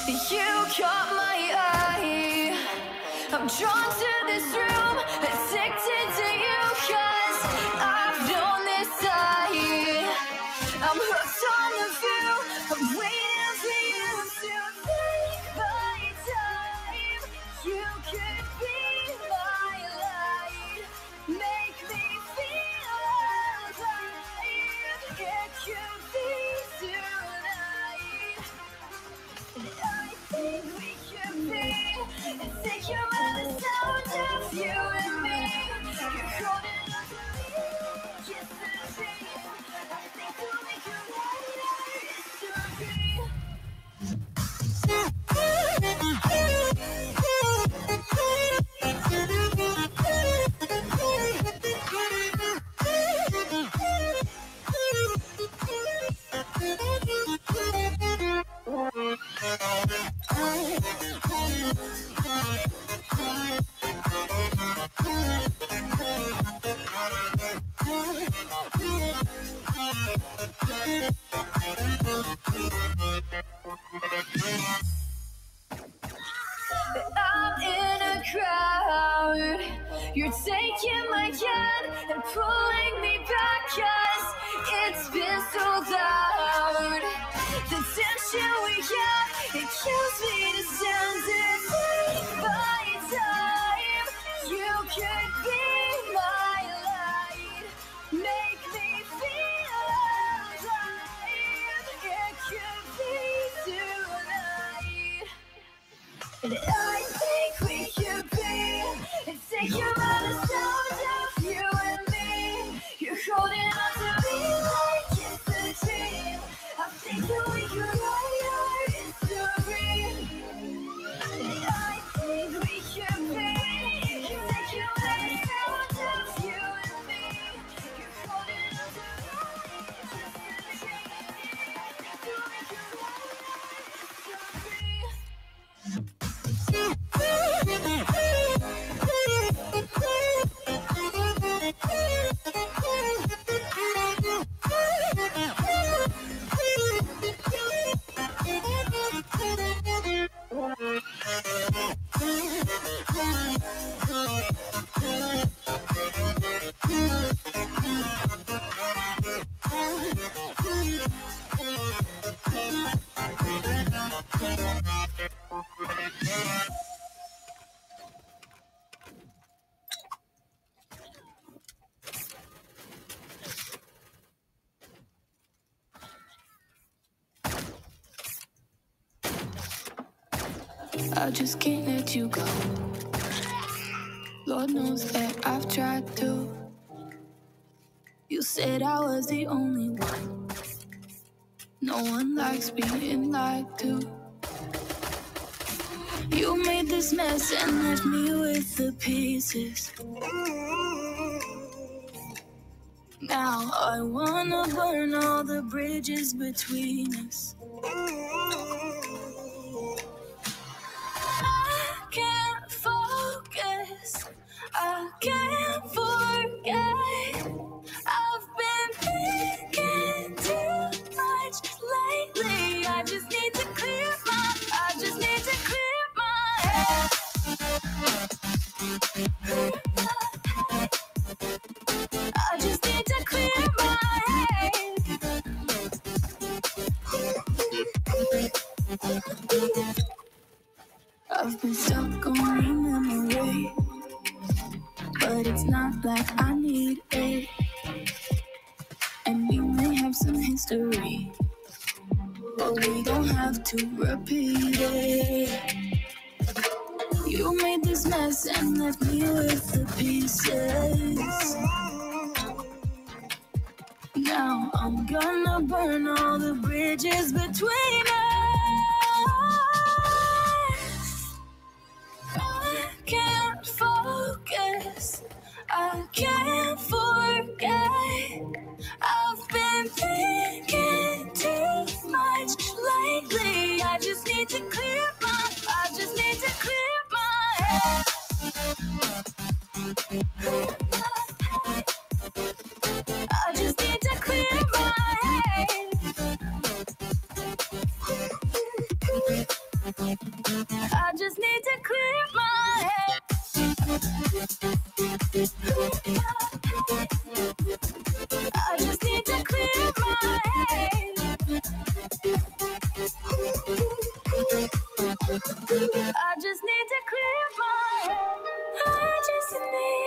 You caught my eye. I'm drawn to this room, addicted to you, 'cause I've known this side. I'm hooked on the view, I'm waiting for you to take my time. You could be my light, make me feel alive. It could be tonight. I think we could be. Take you by the sound of you and me. You're holding on to me, kiss the dream. I think we'll make a lighter history. I'm in a crowd. You're taking my hand and pulling me back, 'cause it's been so loud. The tension we got, it kills me to stand and take my time. You could be my light, make me feel alive. It could be tonight. And I think we could be. Take you by the sound of you and me. You're holding on to me like it's a dream. I think that we could write our history. And I think we could be. Take you by the sound of you and me. You're holding on to me like it's a dream. I think that we could write I just can't let you go. Lord knows that I've tried to. You said I was the only one. No one likes being lied to. You made this mess and left me with the pieces. Now I wanna burn all the bridges between us. Can't focus, I can't forget. I've been thinking too much lately. I just need to clear my head. I just need to clear my head. I've been stuck on your memory, but it's not like I need it. And we may have some history, but we don't have to repeat it. You made this mess and left me with the pieces. Now I'm gonna burn all the bridges between us. Can't focus, I can't forget. I've been thinking too much lately. I just need to clear my head. I just need to clear my head. I just need to clear my head. I just need to clear my head. I just need to clear my head. I just need